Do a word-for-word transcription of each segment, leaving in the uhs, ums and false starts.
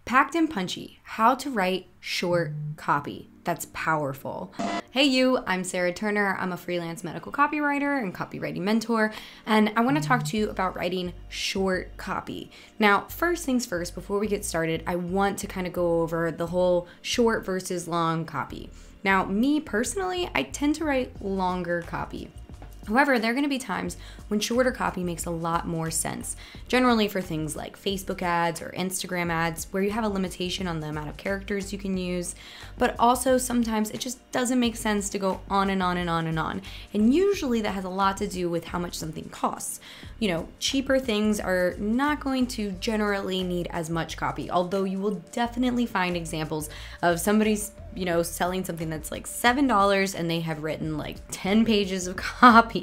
Packed and Punchy, how to write short copy that's powerful. Hey you, I'm Sarah Turner. I'm a freelance medical copywriter and copywriting mentor, and I want to talk to you about writing short copy. Now, first things first, before we get started, I want to kind of go over the whole short versus long copy. Now, me personally, I tend to write longer copy. However, there are going to be times when shorter copy makes a lot more sense, generally for things like Facebook ads or Instagram ads, where you have a limitation on the amount of characters you can use, but also sometimes it just doesn't make sense to go on and on and on and on. And usually that has a lot to do with how much something costs. You know, cheaper things are not going to generally need as much copy, although you will definitely find examples of somebody's you know, selling something that's like seven dollars and they have written like ten pages of copy.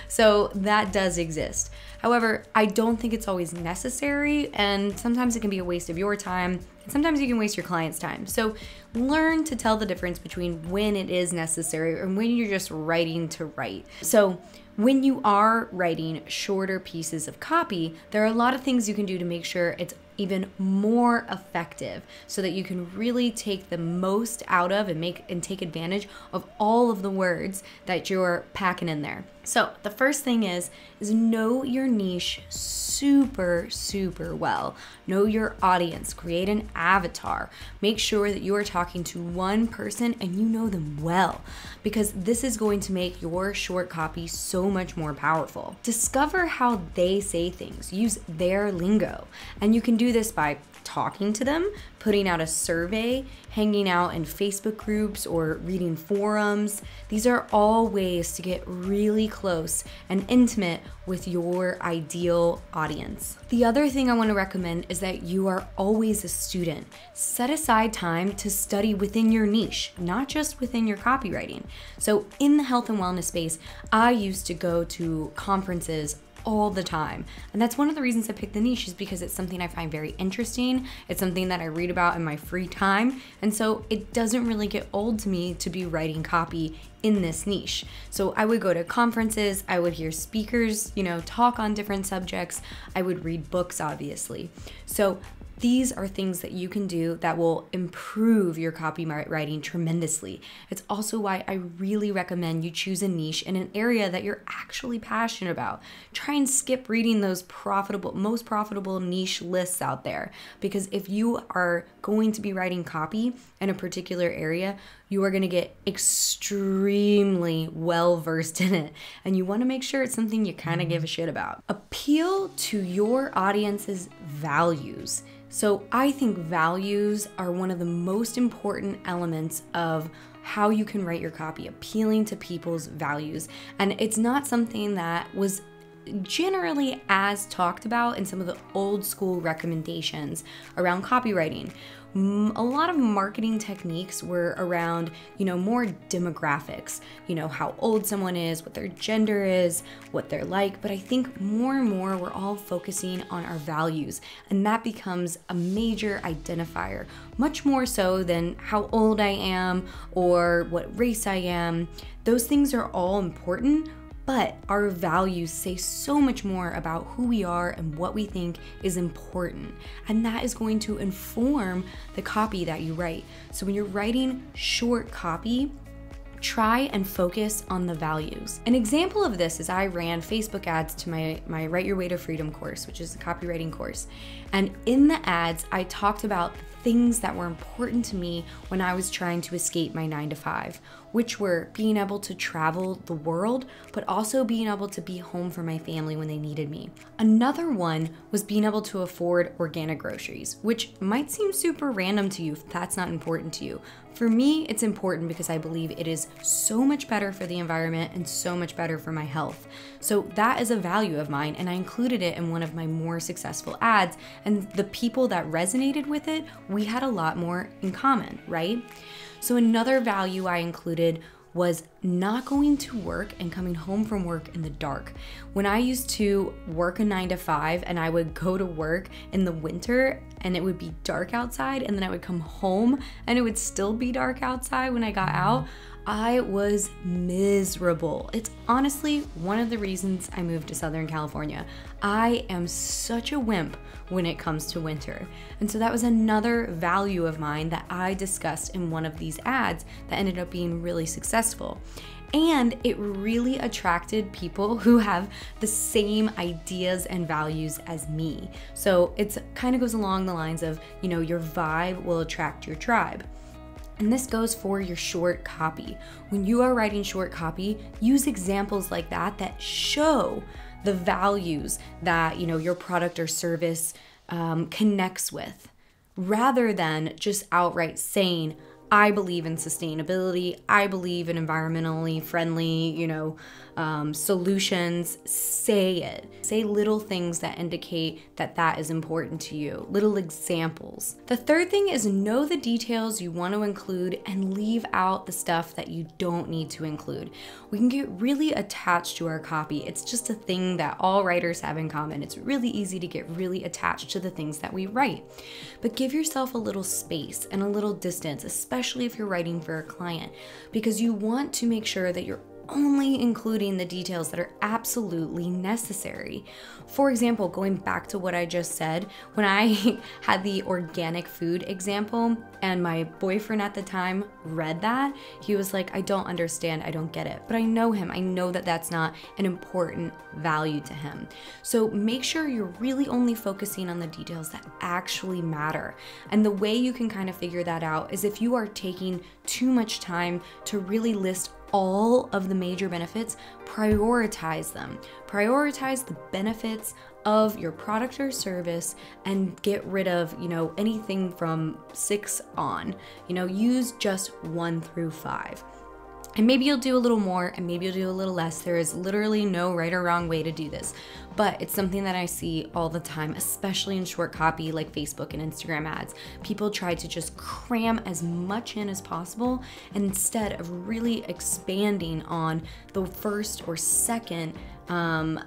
So that does exist. However, I don't think it's always necessary, and sometimes it can be a waste of your time, and sometimes you can waste your client's time. So learn to tell the difference between when it is necessary and when you're just writing to write. So when you are writing shorter pieces of copy, there are a lot of things you can do to make sure it's even more effective so that you can really take the most out of and make and take advantage of all of the words that you're packing in there. So the first thing is, is know your niche super, super well. Know your audience, create an avatar. Make sure that you are talking to one person and you know them well, because this is going to make your short copy so much more powerful. Discover how they say things, use their lingo, and you can do this by talking to them, putting out a survey, hanging out in Facebook groups, or reading forums. These are all ways to get really close and intimate with your ideal audience. The other thing I want to recommend is that you are always a student. Set aside time to study within your niche, not just within your copywriting. So in the health and wellness space, I used to go to conferences all the time. And that's one of the reasons I picked the niche, is because it's something I find very interesting. It's something that I read about in my free time. And so it doesn't really get old to me to be writing copy in this niche. So I would go to conferences, I would hear speakers, you know, talk on different subjects. I would read books, obviously. So these are things that you can do that will improve your copywriting tremendously. It's also why I really recommend you choose a niche in an area that you're actually passionate about. Try and skip reading those profitable, most profitable niche lists out there, because if you are going to be writing copy in a particular area, you are going to get extremely well versed in it, and you want to make sure it's something you kind of give a shit about. Appeal to your audience's values. So I think values are one of the most important elements of how you can write your copy, appealing to people's values. And it's not something that was generally as talked about in some of the old school recommendations around copywriting. A lot of marketing techniques were around, you know, more demographics, you know, how old someone is, what their gender is, what they're like. But I think more and more we're all focusing on our values, and that becomes a major identifier, much more so than how old I am or what race I am. Those things are all important, but our values say so much more about who we are and what we think is important. And that is going to inform the copy that you write. So when you're writing short copy, try and focus on the values. An example of this is I ran Facebook ads to my, my Write Your Way to Freedom course, which is a copywriting course. And in the ads, I talked about things that were important to me when I was trying to escape my nine to five, which were being able to travel the world, but also being able to be home for my family when they needed me. Another one was being able to afford organic groceries, which might seem super random to you if that's not important to you. For me, it's important because I believe it is so much better for the environment and so much better for my health. So that is a value of mine, and I included it in one of my more successful ads, and the people that resonated with it, we had a lot more in common, right? So another value I included was not going to work and coming home from work in the dark. When I used to work a nine to five and I would go to work in the winter and it would be dark outside, and then I would come home and it would still be dark outside when I got out, I was miserable. It's honestly one of the reasons I moved to Southern California. I am such a wimp when it comes to winter. And so that was another value of mine that I discussed in one of these ads that ended up being really successful. And it really attracted people who have the same ideas and values as me. So it's kind of goes along the lines of, you know, your vibe will attract your tribe. And this goes for your short copy. When you are writing short copy, use examples like that that show the values that, you know, your product or service um, connects with, rather than just outright saying, I believe in sustainability, I believe in environmentally friendly, you know, um, solutions. Say it. Say little things that indicate that that is important to you, little examples. The third thing is know the details you want to include and leave out the stuff that you don't need to include. We can get really attached to our copy. It's just a thing that all writers have in common. It's really easy to get really attached to the things that we write. But give yourself a little space and a little distance, especially especially if you're writing for a client, because you want to make sure that you're only including the details that are absolutely necessary. For example, going back to what I just said, when I had the organic food example and my boyfriend at the time read that, he was like, I don't understand, I don't get it. But I know him, I know that that's not an important value to him. So make sure you're really only focusing on the details that actually matter. And the way you can kind of figure that out is if you are taking too much time to really list all of the major benefits, prioritize them. Prioritize the benefits of your product or service and get rid of, you know, anything from six on. You know, use just one through five. And maybe you'll do a little more and maybe you'll do a little less. There is literally no right or wrong way to do this, but it's something that I see all the time, especially in short copy like Facebook and Instagram ads. People try to just cram as much in as possible instead of really expanding on the first or second um,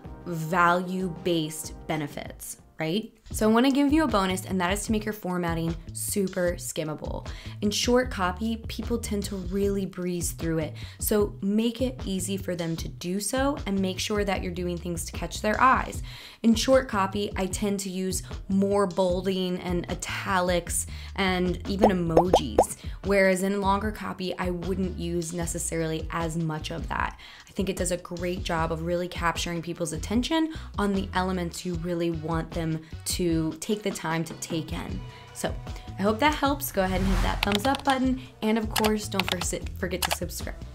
value-based benefits, right? So I want to give you a bonus, and that is to make your formatting super skimmable. In short copy, people tend to really breeze through it. So make it easy for them to do so and make sure that you're doing things to catch their eyes. In short copy, I tend to use more bolding and italics and even emojis, whereas in longer copy, I wouldn't use necessarily as much of that. I think it does a great job of really capturing people's attention on the elements you really want them to to take the time to take in. So I hope that helps. Go ahead and hit that thumbs up button. And of course, don't forget to subscribe.